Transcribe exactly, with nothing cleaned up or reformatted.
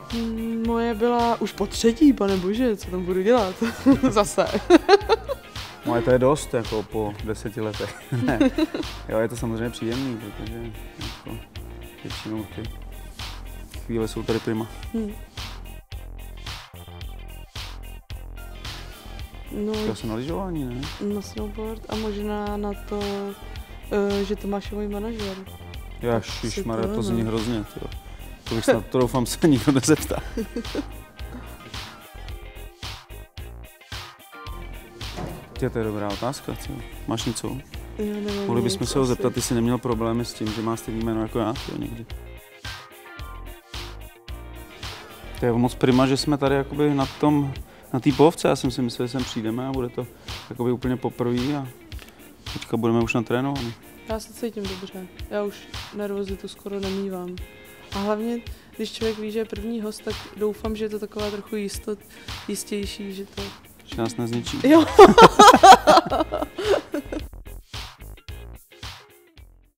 Mm, moje byla už po třetí, pane bože, co tam budu dělat? Zase. Moje to je dost, jako po deseti letech. Ne. Jo, je to samozřejmě příjemný, protože jako, většinou ty chvíle jsou tady prima. Hmm. No, já jsem na lyžování, ne? Na snowboard a možná na to, že Tomáš je můj manažer. Ježišmarja, to zní hrozně, tyjo. To bych snad, to doufám, se nikdo nezeptá. Tě, to je dobrá otázka, co? Máš něco? Mohli bychom se ho zeptat, jestli neměl problémy s tím, že má stejný jméno jako já, tyjo, někdy. To je moc prima, že jsme tady jakoby na tom, na té pohovce. Já jsem si myslel, že sem přijdeme a bude to jakoby úplně poprvé a teďka budeme už natrénovaní. Já se cítím dobře, já už nervozitu skoro nemívám. A hlavně, když člověk ví, že je první host, tak doufám, že je to taková trochu jistot, jistější, že to... Že nás nezničí. Jo.